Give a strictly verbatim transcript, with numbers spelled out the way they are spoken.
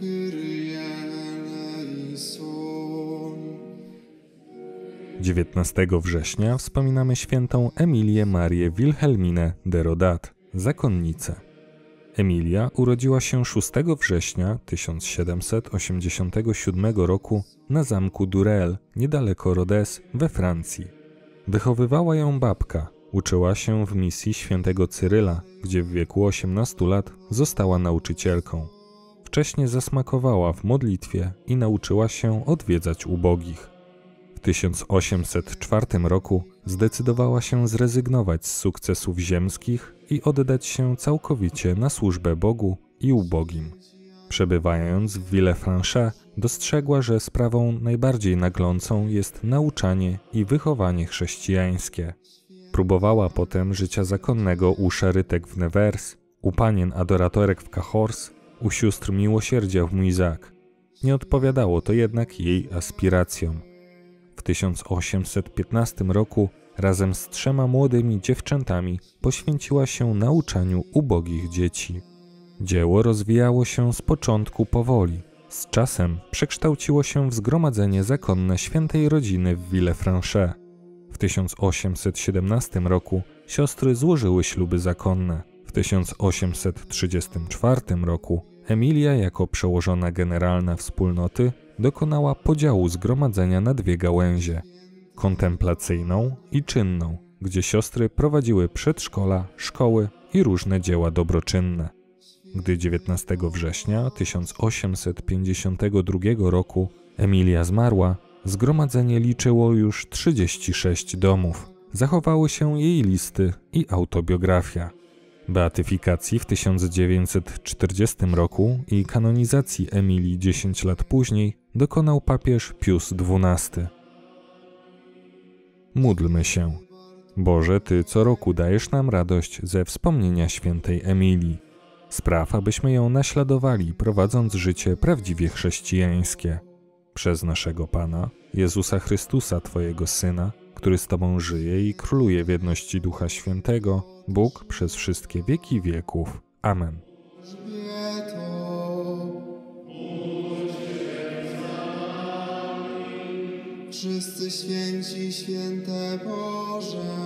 dziewiętnastego września wspominamy świętą Emilię Marię Wilhelminę de Rodat, zakonnicę. Emilia urodziła się szóstego września tysiąc siedemset osiemdziesiątego siódmego roku na zamku Durel, niedaleko Rodez we Francji. Wychowywała ją babka, uczyła się w misji świętego Cyryla, gdzie w wieku osiemnastu lat została nauczycielką. Wcześniej zasmakowała w modlitwie i nauczyła się odwiedzać ubogich. W tysiąc osiemset czwartym roku zdecydowała się zrezygnować z sukcesów ziemskich i oddać się całkowicie na służbę Bogu i ubogim. Przebywając w Villefranche, dostrzegła, że sprawą najbardziej naglącą jest nauczanie i wychowanie chrześcijańskie. Próbowała potem życia zakonnego u szarytek w Nevers, u panien adoratorek w Cahors, u sióstr miłosierdzia w Muizac. Nie odpowiadało to jednak jej aspiracjom. W tysiąc osiemset piętnastym roku razem z trzema młodymi dziewczętami poświęciła się nauczaniu ubogich dzieci. Dzieło rozwijało się z początku powoli. Z czasem przekształciło się w zgromadzenie zakonne świętej rodziny w Villefranche. W tysiąc osiemset siedemnastym roku siostry złożyły śluby zakonne. W tysiąc osiemset trzydziestym czwartym roku Emilia jako przełożona generalna wspólnoty dokonała podziału zgromadzenia na dwie gałęzie – kontemplacyjną i czynną, gdzie siostry prowadziły przedszkola, szkoły i różne dzieła dobroczynne. Gdy dziewiętnastego września tysiąc osiemset pięćdziesiątego drugiego roku Emilia zmarła, zgromadzenie liczyło już trzydzieści sześć domów. Zachowały się jej listy i autobiografia. Beatyfikacji w tysiąc dziewięćset czterdziestym roku i kanonizacji Emilii dziesięć lat później dokonał papież Pius dwunasty. Módlmy się. Boże, Ty co roku dajesz nam radość ze wspomnienia świętej Emilii. Spraw, abyśmy ją naśladowali, prowadząc życie prawdziwie chrześcijańskie. Przez naszego Pana, Jezusa Chrystusa, Twojego Syna, który z Tobą żyje i króluje w jedności Ducha Świętego, Bóg przez wszystkie wieki wieków. Amen. Wszyscy święci, święte Boże.